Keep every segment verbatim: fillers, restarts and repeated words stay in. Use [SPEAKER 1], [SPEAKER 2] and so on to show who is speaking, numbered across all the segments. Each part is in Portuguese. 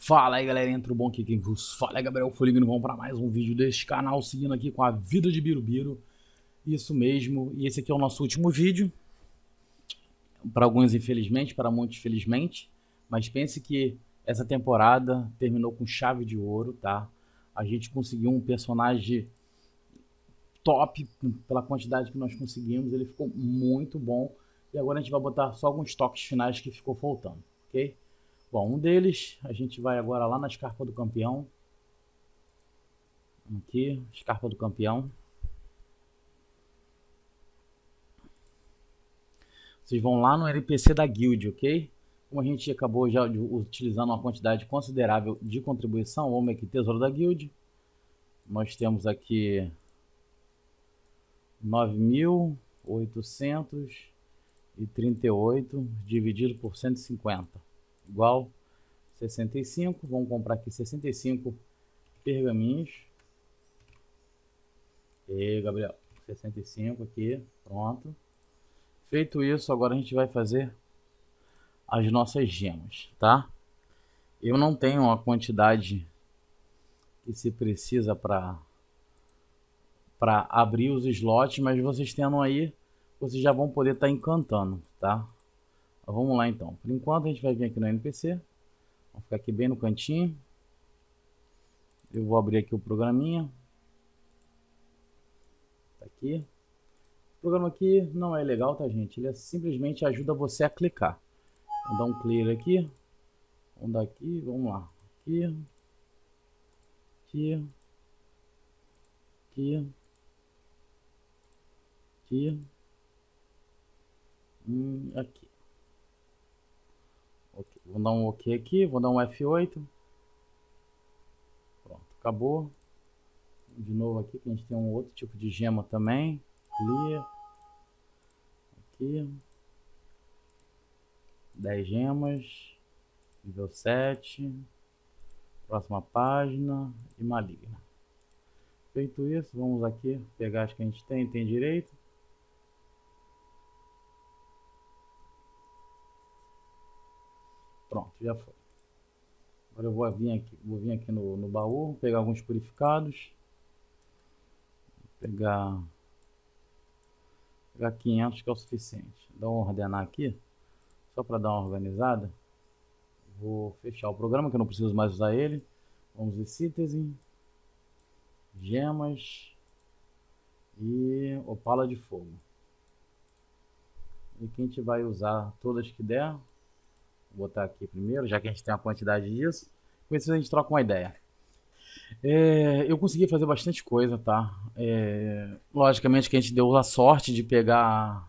[SPEAKER 1] Fala aí, galera, entra o bom aqui, quem vos fala é Gabriel Foligno. Vamos para mais um vídeo deste canal, seguindo aqui com a vida de Birubiru. Isso mesmo, e esse aqui é o nosso último vídeo. Para alguns infelizmente, para muitos felizmente, mas pense que essa temporada terminou com chave de ouro, tá? A gente conseguiu um personagem top pela quantidade que nós conseguimos, ele ficou muito bom. E agora a gente vai botar só alguns toques finais que ficou faltando, ok? Bom, um deles, a gente vai agora lá na escarpa do campeão. Aqui, escarpa do campeão. Vocês vão lá no N P C da guild, ok? Como a gente acabou já utilizando uma quantidade considerável de contribuição, vamos aqui, tesouro da guild. Nós temos aqui nove mil oitocentos e trinta e oito dividido por cento e cinquenta, igual sessenta e cinco. Vamos comprar aqui sessenta e cinco pergaminhos. E Gabriel, sessenta e cinco aqui, pronto. Feito isso, agora a gente vai fazer as nossas gemas, tá? Eu não tenho a quantidade que se precisa para para abrir os slots, mas vocês tendo aí, vocês já vão poder estar tá encantando, tá? Vamos lá então. Por enquanto a gente vai vir aqui no N P C. Vamos ficar aqui bem no cantinho. Eu vou abrir aqui o programinha. Tá aqui. O programa aqui não é legal, tá, gente? Ele é, simplesmente ajuda você a clicar. Vamos dar um clear aqui. Vamos dar aqui, vamos lá. Aqui. Aqui. Aqui. Aqui. Hum, aqui. Okay. Vou dar um OK aqui, vou dar um F oito. Pronto, acabou. De novo aqui, que a gente tem um outro tipo de gema também. Clear. Aqui. dez gemas. Nível sete. Próxima página. E maligna. Feito isso, vamos aqui pegar as que a gente tem, tem direito. Pronto, já foi. Agora eu vou vir aqui, vou vir aqui no, no baú, pegar alguns purificados. Pegar, pegar quinhentos, que é o suficiente. Dá uma ordenar aqui, só para dar uma organizada. Vou fechar o programa, que eu não preciso mais usar ele. Vamos ver síntese, gemas e opala de fogo. E que a gente vai usar todas que der. Vou botar aqui primeiro, já que a gente tem a quantidade disso. Com isso a gente troca uma ideia. É, eu consegui fazer bastante coisa, tá? É, logicamente que a gente deu a sorte de pegar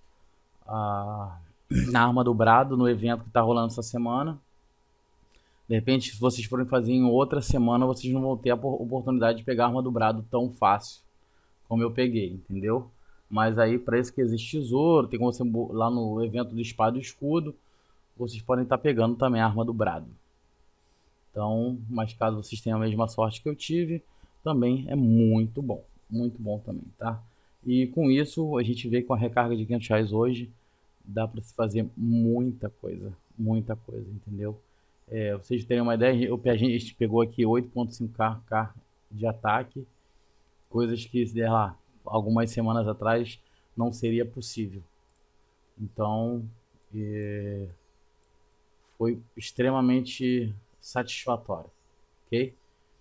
[SPEAKER 1] a, a arma do Brado no evento que tá rolando essa semana. De repente, se vocês forem fazer em outra semana, vocês não vão ter a oportunidade de pegar a arma do Brado tão fácil como eu peguei, entendeu? Mas aí, para isso que existe tesouro, tem como você lá no evento do Espada e Escudo, vocês podem estar pegando também a arma do Brado. Então, mas caso vocês tenham a mesma sorte que eu tive, também é muito bom. Muito bom também, tá? E com isso, a gente vê que com a recarga de quinhentos reais hoje, dá para se fazer muita coisa. Muita coisa, entendeu? É, vocês terem uma ideia, eu, a gente pegou aqui oito ponto cinco K de ataque. Coisas que, se der lá, algumas semanas atrás, não seria possível. Então, é... foi extremamente satisfatório, ok?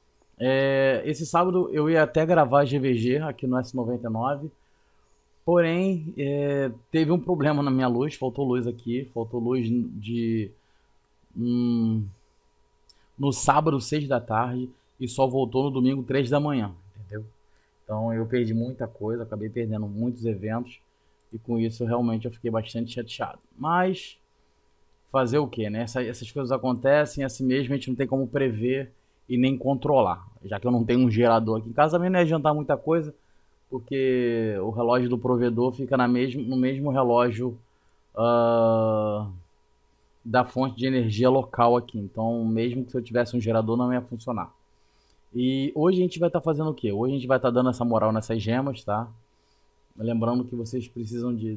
[SPEAKER 1] É, esse sábado eu ia até gravar G V G aqui no S noventa e nove, porém é, teve um problema na minha luz, faltou luz aqui, faltou luz de hum, no sábado seis da tarde e só voltou no domingo três da manhã, entendeu? Então eu perdi muita coisa, acabei perdendo muitos eventos e com isso realmente eu fiquei bastante chateado, mas fazer o que, né? Essa, essas coisas acontecem assim mesmo, a gente não tem como prever e nem controlar. Já que eu não tenho um gerador aqui em casa, também não é adiantar muita coisa, porque o relógio do provedor fica na mesmo, no mesmo relógio uh, da fonte de energia local aqui. Então, mesmo que se eu tivesse um gerador, não ia funcionar. E hoje a gente vai estar tá fazendo o que? Hoje a gente vai estar tá dando essa moral nessas gemas, tá? Lembrando que vocês precisam de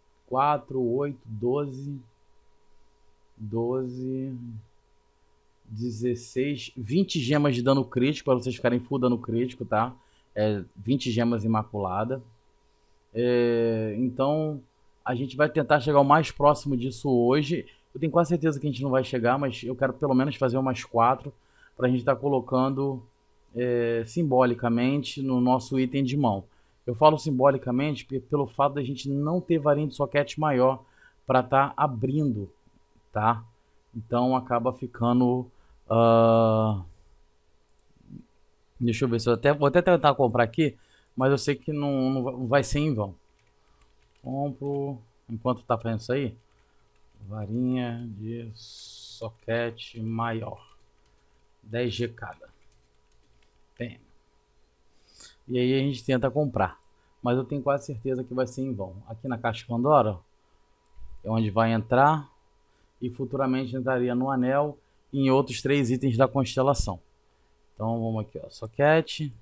[SPEAKER 1] quatro, oito, doze... doze, dezesseis, vinte gemas de dano crítico, para vocês ficarem full dano crítico, tá? É, vinte gemas imaculada. É, então, a gente vai tentar chegar o mais próximo disso hoje. Eu tenho quase certeza que a gente não vai chegar, mas eu quero pelo menos fazer umas quatro para a gente estar tá colocando é, simbolicamente no nosso item de mão. Eu falo simbolicamente pelo fato da gente não ter varinha de soquete maior para estar tá abrindo, tá? Então acaba ficando... Uh... Deixa eu ver se eu até... Vou até tentar comprar aqui, mas eu sei que não, não vai ser em vão. Compro... Enquanto tá fazendo isso aí... Varinha de soquete maior. dez G cada. Tem. E aí a gente tenta comprar. Mas eu tenho quase certeza que vai ser em vão. Aqui na Caixa Pandora é onde vai entrar. E futuramente entraria no anel e em outros três itens da constelação. Então vamos aqui, ó. Soquete.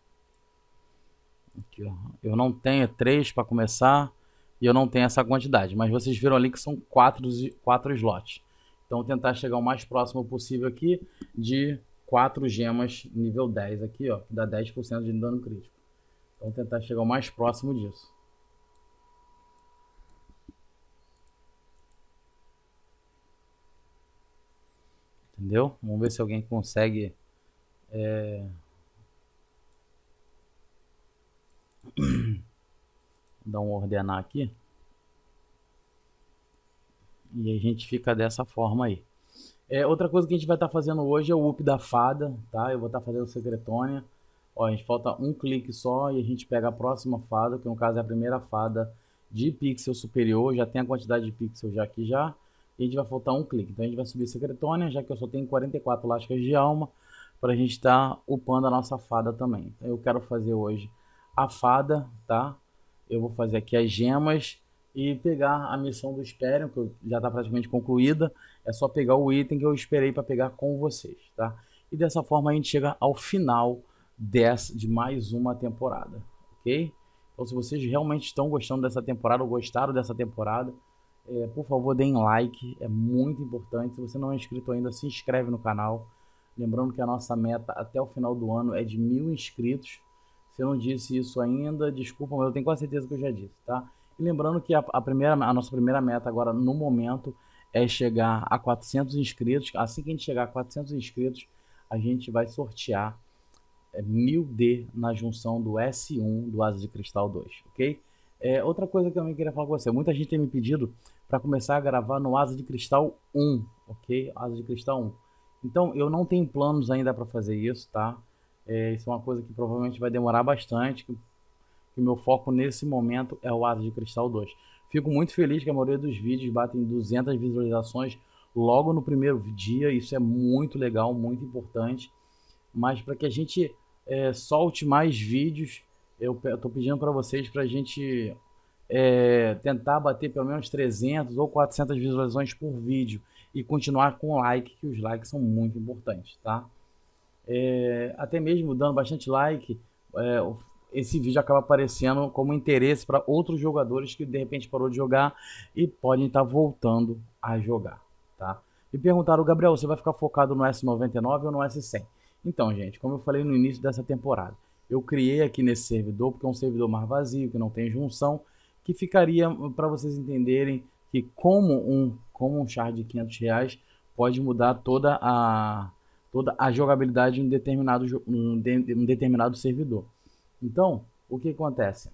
[SPEAKER 1] Aqui, ó. Eu não tenho três para começar. E eu não tenho essa quantidade. Mas vocês viram ali que são quatro, quatro slots. Então vou tentar chegar o mais próximo possível aqui de quatro gemas nível dez aqui, ó. Que dá dez por cento de dano crítico. Então vou tentar chegar o mais próximo disso. Entendeu? Vamos ver se alguém consegue... É... dar um ordenar aqui. E a gente fica dessa forma aí. É, outra coisa que a gente vai estar tá fazendo hoje é o up da fada, tá? Eu vou estar tá fazendo secretônia. Ó, a gente falta um clique só e a gente pega a próxima fada, que no caso é a primeira fada de pixel superior. Já tem a quantidade de pixel já aqui já. E a gente vai faltar um clique. Então a gente vai subir secretônia, já que eu só tenho quarenta e quatro lascas de alma, para a gente estar tá upando a nossa fada também. Então eu quero fazer hoje a fada, tá? Eu vou fazer aqui as gemas e pegar a missão do Esperion, que já está praticamente concluída. É só pegar o item que eu esperei para pegar com vocês, tá? E dessa forma a gente chega ao final dessa, de mais uma temporada, ok? Então se vocês realmente estão gostando dessa temporada ou gostaram dessa temporada, é, por favor deem like, é muito importante. Se você não é inscrito ainda, se inscreve no canal. Lembrando que a nossa meta até o final do ano é de mil inscritos. Se eu não disse isso ainda, desculpa, mas eu tenho quase certeza que eu já disse, tá? E lembrando que a, a, primeira, a nossa primeira meta agora, no momento, é chegar a quatrocentos inscritos. Assim que a gente chegar a quatrocentos inscritos, a gente vai sortear é, mil D na junção do S um do Asa de Cristal dois, ok? É, outra coisa que eu também queria falar com você, muita gente tem me pedido para começar a gravar no Asa de Cristal um, ok? Asa de Cristal um. Então, eu não tenho planos ainda para fazer isso, tá? É, isso é uma coisa que provavelmente vai demorar bastante, que, que o meu foco nesse momento é o Asa de Cristal dois. Fico muito feliz que a maioria dos vídeos batem duzentas visualizações logo no primeiro dia, isso é muito legal, muito importante. Mas para que a gente é, solte mais vídeos, eu estou pedindo para vocês para a gente é, tentar bater pelo menos trezentas ou quatrocentas visualizações por vídeo e continuar com like, que os likes são muito importantes, tá? É, até mesmo dando bastante like, é, esse vídeo acaba aparecendo como interesse para outros jogadores que de repente parou de jogar e podem estar voltando a jogar, tá? Me perguntaram, Gabriel, você vai ficar focado no S noventa e nove ou no S cem? Então, gente, como eu falei no início dessa temporada, eu criei aqui nesse servidor, porque é um servidor mais vazio, que não tem junção, que ficaria para vocês entenderem que como um, como um char de quinhentos reais pode mudar toda a, toda a jogabilidade em um determinado, um, de, um determinado servidor. Então, o que acontece?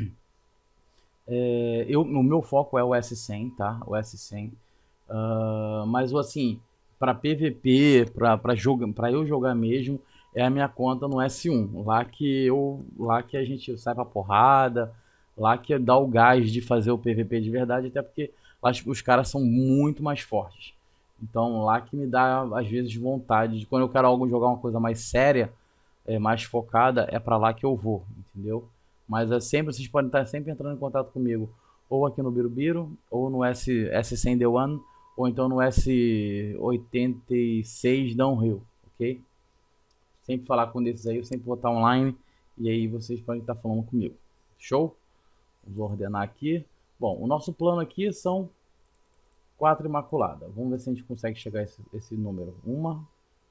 [SPEAKER 1] É, eu, o meu foco é o S cem, tá? O S cem. Uh, mas, assim, para P V P, para eu jogar mesmo, é a minha conta no S um. Lá que, eu, lá que a gente sai pra porrada, lá que dá o gás de fazer o P V P de verdade, até porque lá os caras são muito mais fortes. Então, lá que me dá, às vezes, vontade de quando eu quero algo jogar uma coisa mais séria, é, mais focada, é para lá que eu vou, entendeu? Mas é sempre, vocês podem estar sempre entrando em contato comigo, ou aqui no Birubiru, ou no S, S cem D um, ou então no S oitenta e seis Downhill, ok? Sempre falar com um desses aí, eu sempre vou estar online, e aí vocês podem estar falando comigo. Show? Vou ordenar aqui. Bom, o nosso plano aqui são quatro imaculadas. Vamos ver se a gente consegue chegar a esse, esse número. Uma,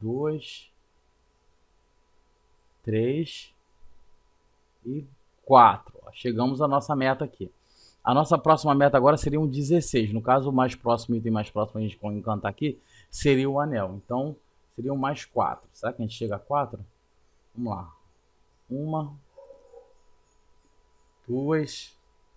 [SPEAKER 1] dois, três e quatro. Chegamos à nossa meta aqui. A nossa próxima meta agora seria um dezesseis. No caso, o mais próximo, item mais próximo a gente pode encantar aqui, seria o anel. Então, seriam mais quatro. Será que a gente chega a quatro? Vamos lá. Uma, duas,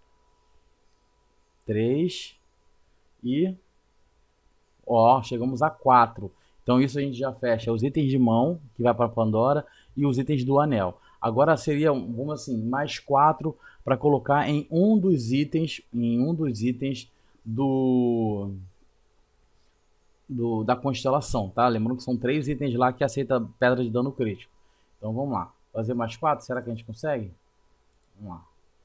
[SPEAKER 1] três e... Ó, chegamos a quatro. Então isso a gente já fecha os itens de mão, que vai para Pandora, e os itens do anel. Agora seria, vamos assim, mais quatro para colocar em um dos itens, em um dos itens do, do da constelação, tá? Lembrando que são três itens lá que aceita pedra de dano crítico. Então vamos lá, fazer mais quatro, será que a gente consegue? Vamos lá.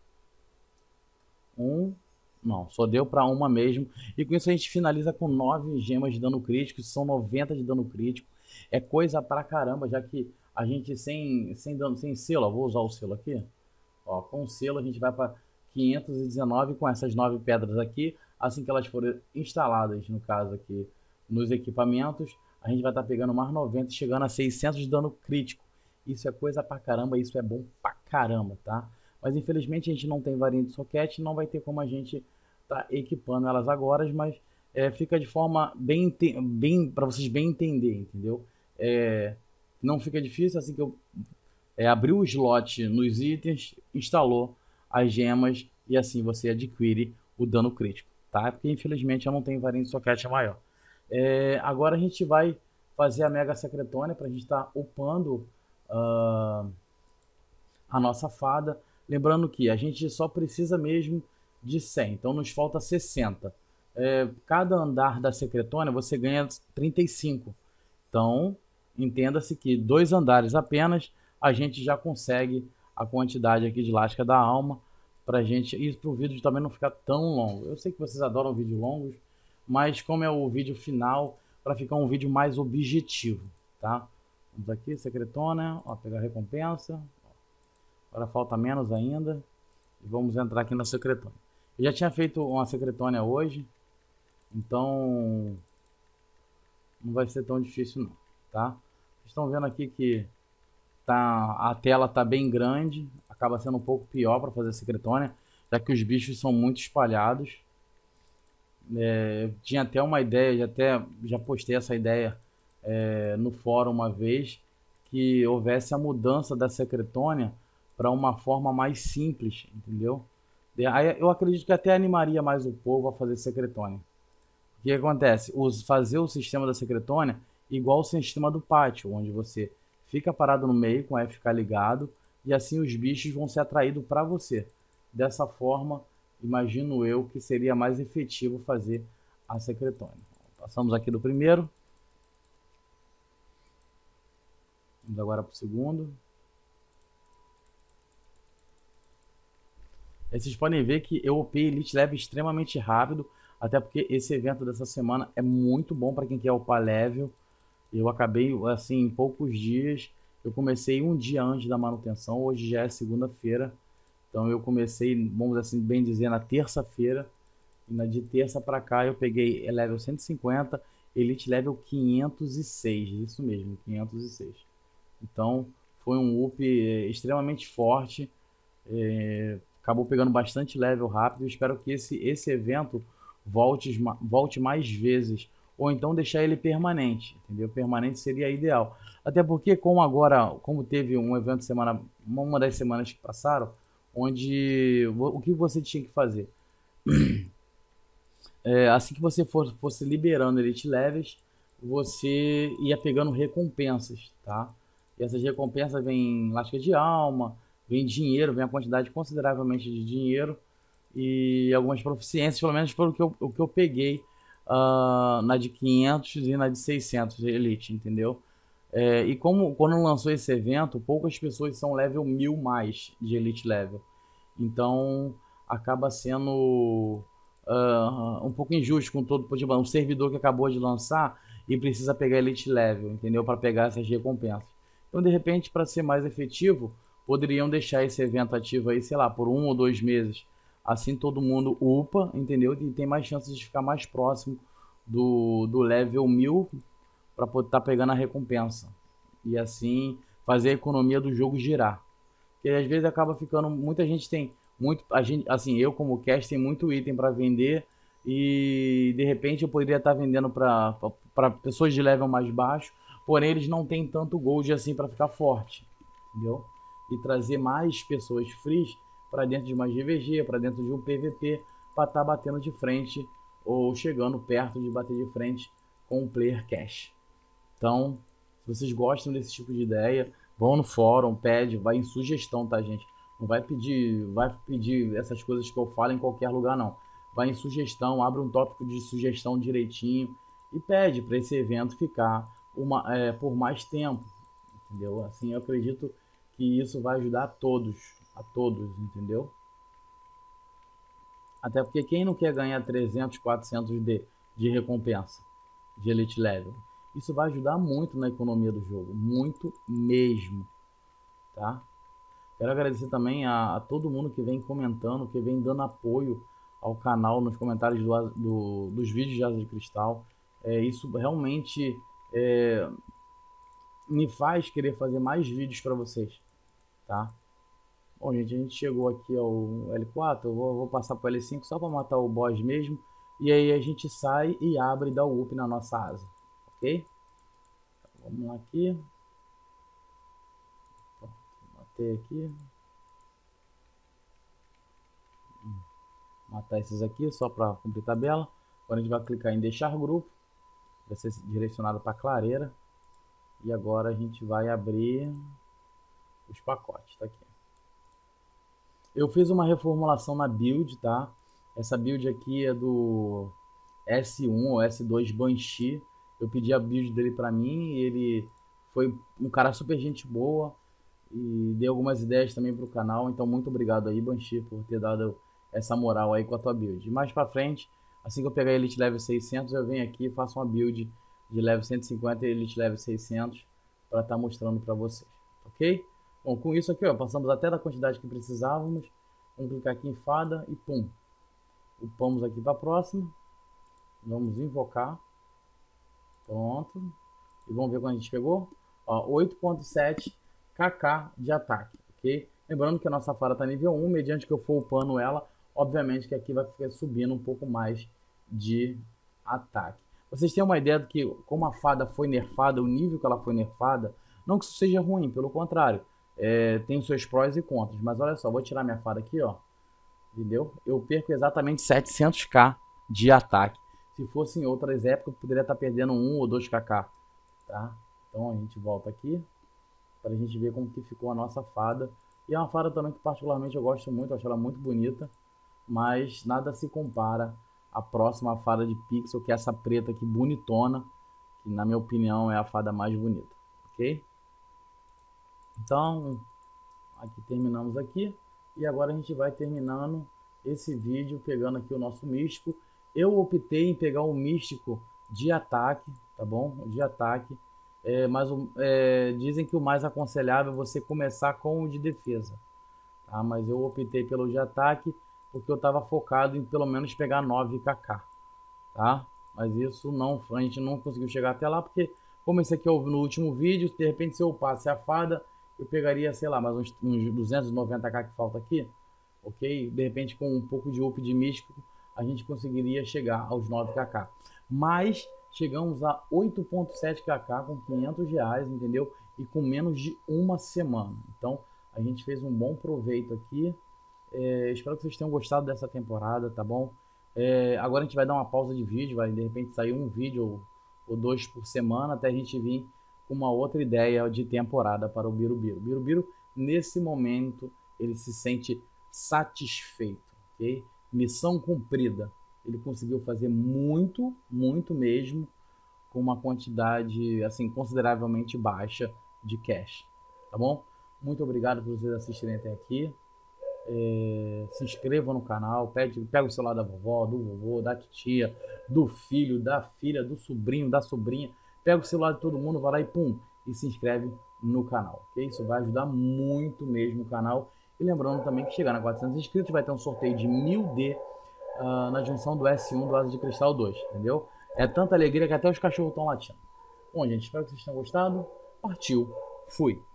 [SPEAKER 1] Um, não, só deu para uma mesmo. E com isso a gente finaliza com nove gemas de dano crítico, são noventa de dano crítico. É coisa pra caramba, já que a gente sem, sem, dano, sem selo, ó, vou usar o selo aqui. Ó, com o selo a gente vai para quinhentos e dezenove com essas nove pedras aqui. Assim que elas forem instaladas, no caso aqui, nos equipamentos, a gente vai estar tá pegando mais noventa, chegando a seiscentos de dano crítico. Isso é coisa pra caramba, isso é bom pra caramba, tá? Mas infelizmente a gente não tem varinha de soquete, não vai ter como a gente tá equipando elas agora, mas é, fica de forma bem, bem para vocês bem entender, entendeu? É, não fica difícil, assim que eu é, abri o slot nos itens, instalou as gemas e assim você adquire o dano crítico, tá? Porque infelizmente eu não tenho varinha de soquete maior. É, agora a gente vai fazer a Mega Secretônia para a gente estar tá upando uh, a nossa fada. Lembrando que a gente só precisa mesmo de cem, então nos falta sessenta. É, cada andar da Secretônia você ganha trinta e cinco. Então, entenda-se que dois andares apenas a gente já consegue a quantidade aqui de lasca da alma pra gente, e para o vídeo também não ficar tão longo. Eu sei que vocês adoram vídeos longos, mas como é o vídeo final, para ficar um vídeo mais objetivo, tá? Vamos aqui, Secretônia, ó, pegar a recompensa. Agora falta menos ainda. E vamos entrar aqui na Secretônia. Eu já tinha feito uma Secretônia hoje, então não vai ser tão difícil não, tá? Vocês estão vendo aqui que tá, a tela tá bem grande, acaba sendo um pouco pior para fazer a Secretônia, já que os bichos são muito espalhados. É, eu tinha até uma ideia, já, até, já postei essa ideia é, no fórum uma vez, que houvesse a mudança da Secretônia para uma forma mais simples, entendeu? Aí eu acredito que até animaria mais o povo a fazer Secretônia. O que acontece? Os, fazer o sistema da Secretônia igual o sistema do pátio, onde você fica parado no meio com F K ligado e assim os bichos vão ser atraídos para você. Dessa forma, imagino eu que seria mais efetivo fazer a Secretônia. Passamos aqui do primeiro. Vamos agora para o segundo. Aí vocês podem ver que eu upei Elite Level extremamente rápido, até porque esse evento dessa semana é muito bom para quem quer upar level. Eu acabei, assim, em poucos dias, eu comecei um dia antes da manutenção, hoje já é segunda-feira, então eu comecei, vamos assim, bem dizer, na terça-feira, e na de terça para cá eu peguei level cento e cinquenta, Elite Level quinhentos e seis, isso mesmo, quinhentos e seis. Então foi um up é, extremamente forte, é, acabou pegando bastante level rápido. Eu espero que esse, esse evento volte, volte mais vezes, ou então deixar ele permanente, entendeu? Permanente seria ideal. Até porque, como agora, como teve um evento semana, uma das semanas que passaram, onde o que você tinha que fazer? É, assim que você for, fosse liberando Elite Levels, você ia pegando recompensas, tá? E essas recompensas vêm lasca de alma, vem dinheiro, vem a quantidade consideravelmente de dinheiro e algumas proficiências, pelo menos foi o que eu, o que eu peguei uh, na de quinhentos e na de seiscentos Elite, entendeu? É, e como quando lançou esse evento, poucas pessoas são level mil mais de Elite Level, então acaba sendo uh, um pouco injusto com todo, tipo, um servidor que acabou de lançar e precisa pegar Elite Level, entendeu? Para pegar essas recompensas. Então, de repente, para ser mais efetivo, poderiam deixar esse evento ativo aí, sei lá, por um ou dois meses. Assim todo mundo upa, entendeu? E tem mais chances de ficar mais próximo do, do level mil para poder estar pegando a recompensa. E assim fazer a economia do jogo girar. Porque às vezes acaba ficando. Muita gente tem muito. A gente, assim, eu como cast tem muito item para vender. E de repente eu poderia estar vendendo para pessoas de level mais baixo. Porém, eles não têm tanto gold assim para ficar forte. Entendeu? E trazer mais pessoas frees para dentro de mais G V G, para dentro de um P V P, para estar batendo de frente ou chegando perto de bater de frente com o player cash. Então, se vocês gostam desse tipo de ideia, vão no fórum, pede, vai em sugestão, tá, gente? Não vai pedir, vai pedir essas coisas que eu falo em qualquer lugar, não. Vai em sugestão, abre um tópico de sugestão direitinho e pede para esse evento ficar uma, é, por mais tempo, entendeu? Assim, eu acredito que isso vai ajudar a todos, a todos, entendeu? Até porque quem não quer ganhar trezentos, quatrocentos de, de recompensa de Elite Level? Isso vai ajudar muito na economia do jogo, muito mesmo, tá? Quero agradecer também a, a todo mundo que vem comentando, que vem dando apoio ao canal nos comentários do, do, dos vídeos de Asa de Cristal. É, isso realmente é, me faz querer fazer mais vídeos para vocês, tá? Bom, gente, a gente chegou aqui ao L quatro, eu vou, vou passar para o L cinco só para matar o boss mesmo. E aí a gente sai e abre e dá o up na nossa asa, ok? Então, vamos lá aqui. Matei aqui. Matar esses aqui só para cumprir tabela. Agora a gente vai clicar em deixar grupo. Vai ser direcionado para clareira. E agora a gente vai abrir os pacotes, tá aqui. Eu fiz uma reformulação na build, tá? Essa build aqui é do S um ou S dois Banshee. Eu pedi a build dele para mim e ele foi um cara super gente boa e deu algumas ideias também pro canal. Então muito obrigado aí, Banshee, por ter dado essa moral aí com a tua build. Mais para frente, assim que eu pegar Elite Level seiscentos, eu venho aqui e faço uma build de Level cento e cinquenta e Elite Level seiscentos para estar tá mostrando para vocês, ok? Bom, com isso aqui, ó, passamos até da quantidade que precisávamos. Vamos clicar aqui em fada e pum. Upamos aqui para a próxima. Vamos invocar. Pronto. E vamos ver quando a gente pegou. oito ponto sete K K de ataque, ok? Lembrando que a nossa fada está nível um. Mediante que eu for upando ela, obviamente que aqui vai ficar subindo um pouco mais de ataque. Vocês têm uma ideia do que, como a fada foi nerfada, o nível que ela foi nerfada, não que isso seja ruim, pelo contrário. É, tem os seus prós e contras, mas olha só, vou tirar minha fada aqui, ó, entendeu? Eu perco exatamente setecentos K de ataque. Se fosse em outras épocas, eu poderia estar perdendo um ou dois K K, tá? Então a gente volta aqui para a gente ver como que ficou a nossa fada. E é uma fada também que particularmente eu gosto muito, eu acho ela muito bonita, mas nada se compara à próxima fada de pixel, que é essa preta aqui bonitona, que na minha opinião é a fada mais bonita, ok? Então, aqui terminamos aqui. E agora a gente vai terminando esse vídeo pegando aqui o nosso místico. Eu optei em pegar o místico de ataque, tá bom? De ataque. É, mas é, dizem que o mais aconselhável é você começar com o de defesa. Tá? Mas eu optei pelo de ataque porque eu estava focado em pelo menos pegar nove K K. Tá? Mas isso não, a gente não conseguiu chegar até lá porque, como esse aqui é no último vídeo, de repente se eu passe a fada, eu pegaria, sei lá, mais uns, uns duzentos e noventa K que falta aqui, ok? De repente, com um pouco de up de místico, a gente conseguiria chegar aos nove K K. Mas chegamos a oito ponto sete K K com quinhentos reais, entendeu? E com menos de uma semana. Então, a gente fez um bom proveito aqui. É, espero que vocês tenham gostado dessa temporada, tá bom? É, agora a gente vai dar uma pausa de vídeo, vai de repente sair um vídeo ou, ou dois por semana, até a gente vir uma outra ideia de temporada para o Birubiru. Birubiru, nesse momento, ele se sente satisfeito, ok? Missão cumprida. Ele conseguiu fazer muito, muito mesmo, com uma quantidade, assim, consideravelmente baixa de cash, tá bom? Muito obrigado por vocês assistirem até aqui. É, se inscrevam no canal, pede, pega o celular da vovó, do vovô, da titia, do filho, da filha, do sobrinho, da sobrinha. Pega o celular de todo mundo, vai lá e pum, e se inscreve no canal, ok? Isso vai ajudar muito mesmo o canal. E lembrando também que chegar a quatrocentos inscritos vai ter um sorteio de mil D uh, na junção do S um do Asa de Cristal dois, entendeu? É tanta alegria que até os cachorros estão latindo. Bom, gente, espero que vocês tenham gostado. Partiu. Fui.